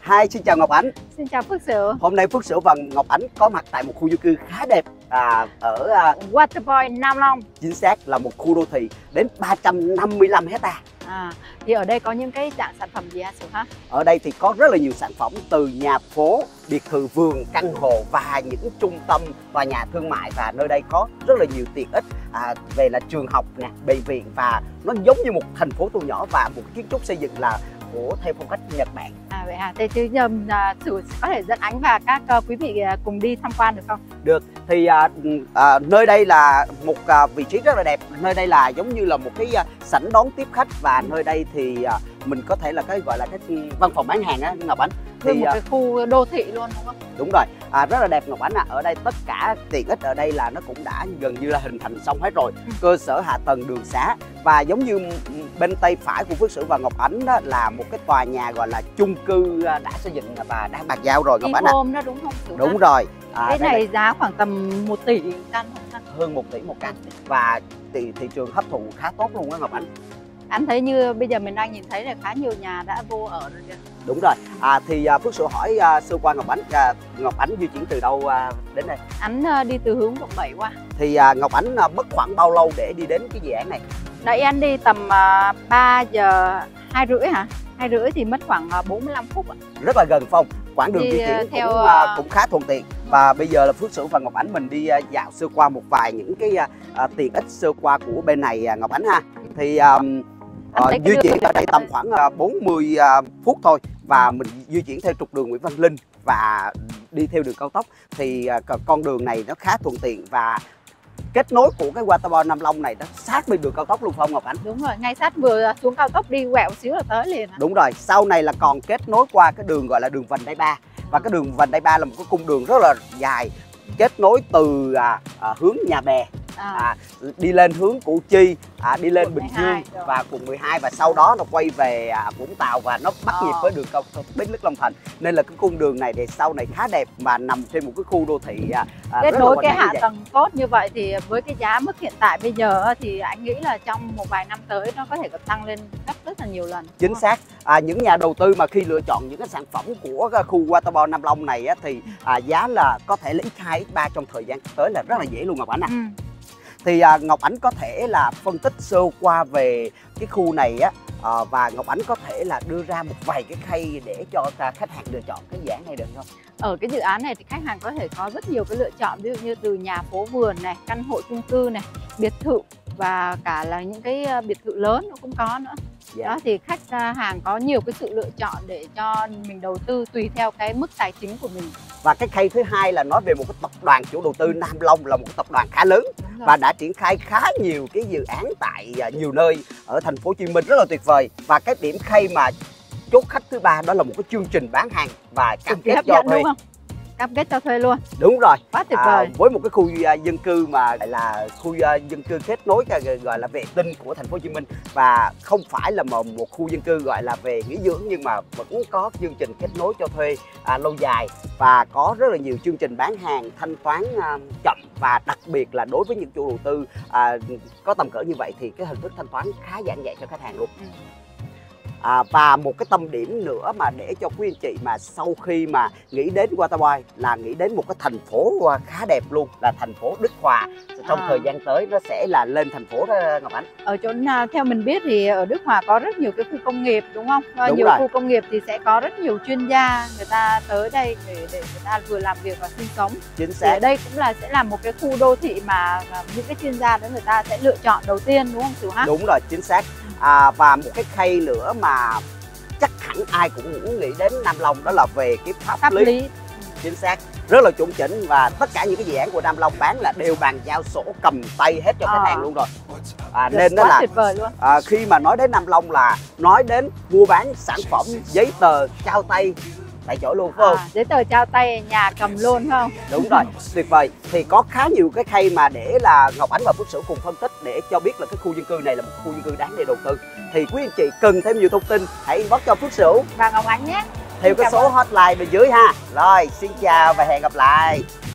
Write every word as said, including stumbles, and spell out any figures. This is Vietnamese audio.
Hi, xin chào Ngọc Ánh. Xin chào Phước Sửu. Hôm nay Phước Sửu và Ngọc Ánh có mặt tại một khu dân cư khá đẹp à, ở à, Waterpoint Nam Long. Chính xác là một khu đô thị đến ba trăm năm mươi lăm hectare. À, thì ở đây có những cái dạng sản phẩm gì hả Sửu hả? Ở đây thì có rất là nhiều sản phẩm từ nhà phố, biệt thự vườn, căn hộ và những trung tâm tòa nhà thương mại, và nơi đây có rất là nhiều tiện ích à, về là trường học nè, bệnh viện, và nó giống như một thành phố thu nhỏ và một kiến trúc xây dựng là của theo phong cách Nhật Bản. À vậy à, thế thì giờ Sửu có thể dẫn Ánh và các uh, quý vị uh, cùng đi tham quan được không? Được, thì à, à, nơi đây là một à, vị trí rất là đẹp. Nơi đây là giống như là một cái à, sảnh đón tiếp khách, và nơi đây thì à, mình có thể là cái gọi là cái văn phòng bán hàng á Ngọc Ánh. Thì một cái khu đô thị luôn đúng không? Đúng rồi, à, rất là đẹp Ngọc Ánh ạ. À. Ở đây tất cả tiện ích ở đây là nó cũng đã gần như là hình thành xong hết rồi. Ừ. Cơ sở hạ tầng, đường xá, và giống như bên tay phải của Phước Sửu và Ngọc Ánh đó là một cái tòa nhà gọi là chung cư đã xây dựng và đang bàn giao rồi Ngọc Ánh ạ. À. Đó đúng không? Sửu đúng rồi. À, cái này đây, giá khoảng tầm một tỷ căn không? Hơn một tỷ một căn, và thị, thị trường hấp thụ khá tốt luôn đó Ngọc Ánh. Anh thấy như bây giờ mình đang nhìn thấy là khá nhiều nhà đã vô ở rồi kìa. Đúng rồi. À, thì à, Phước Sửu hỏi à, sơ qua Ngọc Ánh, à, Ngọc Ánh di chuyển từ đâu à, đến đây? Ánh à, đi từ hướng quận bảy qua. Thì à, Ngọc Ánh à, mất khoảng bao lâu để đi đến cái dự án này? Đấy, anh đi tầm à, ba giờ hai rưỡi hả? Hai rưỡi thì mất khoảng à, bốn mươi lăm phút ạ. Rất là gần phong. Quãng đường đi, di chuyển theo, cũng, à, cũng khá thuận tiện. Và bây giờ là Phước Sửu và Ngọc Ánh mình đi à, dạo sơ qua một vài những cái à, tiện ích sơ qua của bên này à, Ngọc Ánh ha. Thì à, Ờ, di chuyển ở đây tầm khoảng uh, bốn mươi uh, phút thôi, và mình di chuyển theo trục đường Nguyễn Văn Linh và đi theo đường cao tốc, thì uh, con đường này nó khá thuận tiện, và kết nối của cái Waterpoint Nam Long này nó sát bên đường cao tốc luôn không Ngọc Ánh? Đúng rồi, ngay sát vừa xuống cao tốc đi quẹo xíu là tới liền. Đúng rồi, sau này là còn kết nối qua cái đường gọi là đường vành đai ba, và cái đường vành đai ba là một cái cung đường rất là dài, kết nối từ à, à, hướng Nhà Bè à. À, đi lên hướng Củ Chi, à, đi lên Bình Dương rồi. Và quận mười hai, và sau đó nó quay về à, Vũng Tàu, và nó bắt nhịp với đường cao tốc Bến Lức Long Thành. Nên là cái cung đường này thì sau này khá đẹp, mà nằm trên một cái khu đô thị à, kết nối cái hạ tầng tốt như vậy, thì với cái giá mức hiện tại bây giờ thì anh nghĩ là trong một vài năm tới nó có thể còn tăng lên gấp rất là nhiều lần. Chính xác. À, những nhà đầu tư mà khi lựa chọn những cái sản phẩm của khu Waterpoint Nam Long này á, thì à, giá là có thể là x hai x ba trong thời gian tới là rất là dễ luôn Ngọc Ánh ạ. À. Ừ. Thì à, Ngọc Ánh có thể là phân tích sơ qua về cái khu này á, à, và Ngọc Ánh có thể là đưa ra một vài cái khay để cho ta, khách hàng lựa chọn cái dự án này được không? Ở cái dự án này thì khách hàng có thể có rất nhiều cái lựa chọn, ví dụ như từ nhà phố vườn này, căn hộ chung cư này, biệt thự, và cả là những cái biệt thự lớn nó cũng có nữa. Yeah. Đó thì khách hàng có nhiều cái sự lựa chọn để cho mình đầu tư tùy theo cái mức tài chính của mình. Và cái khay thứ hai là nói về một cái tập đoàn chủ đầu tư Nam Long, là một cái tập đoàn khá lớn và đã triển khai khá nhiều cái dự án tại nhiều nơi ở thành phố Hồ Chí Minh rất là tuyệt vời. Và cái điểm khay mà chốt khách thứ ba đó là một cái chương trình bán hàng và cam kết cho thuê. Cam kết cho thuê luôn. Đúng rồi. Quá tuyệt vời. À, với một cái khu uh, dân cư mà là khu uh, dân cư kết nối uh, gọi là vệ tinh của thành phố Hồ Chí Minh, và không phải là một, một khu dân cư gọi là về nghỉ dưỡng, nhưng mà vẫn có chương trình kết nối cho thuê uh, lâu dài, và có rất là nhiều chương trình bán hàng thanh toán uh, chậm, và đặc biệt là đối với những chủ đầu tư uh, có tầm cỡ như vậy thì cái hình thức thanh toán khá giản dị cho khách hàng luôn. Ừ. À, và một cái tâm điểm nữa mà để cho quý anh chị mà sau khi mà nghĩ đến Waterpoint là nghĩ đến một cái thành phố khá đẹp luôn, là thành phố Đức Hòa. Trong à. thời gian tới nó sẽ là lên thành phố đó Ngọc Ánh. Ở chỗ theo mình biết thì ở Đức Hòa có rất nhiều cái khu công nghiệp đúng không? Đúng nhiều rồi. Khu công nghiệp thì sẽ có rất nhiều chuyên gia người ta tới đây để để người ta vừa làm việc và sinh sống. Chính xác. Thì ở đây cũng là sẽ là một cái khu đô thị mà những cái chuyên gia đó người ta sẽ lựa chọn đầu tiên đúng không Sửu ha? Đúng rồi, chính xác. À, và một cái khay nữa mà chắc hẳn ai cũng muốn nghĩ đến Nam Long đó là về cái pháp, pháp lý. lý. Chính xác, rất là chuẩn chỉnh, và tất cả những cái dự án của Nam Long bán là đều bàn giao sổ cầm tay hết cho khách hàng luôn rồi. À, nên đó là tuyệt vời luôn. À, khi mà nói đến Nam Long là nói đến mua bán sản phẩm giấy tờ trao tay tại chỗ luôn phải không? À, giấy tờ trao tay nhà cầm luôn phải không? Đúng rồi, tuyệt vời. Thì có khá nhiều cái khay mà để là Ngọc Ánh và Phước Sửu cùng phân tích để cho biết là cái khu dân cư này là một khu dân cư đáng để đầu tư. Thì quý anh chị cần thêm nhiều thông tin hãy inbox cho Phước Sửu và Ngọc Ánh nhé. theo cái số hotline bên dưới ha. Rồi, xin chào và hẹn gặp lại.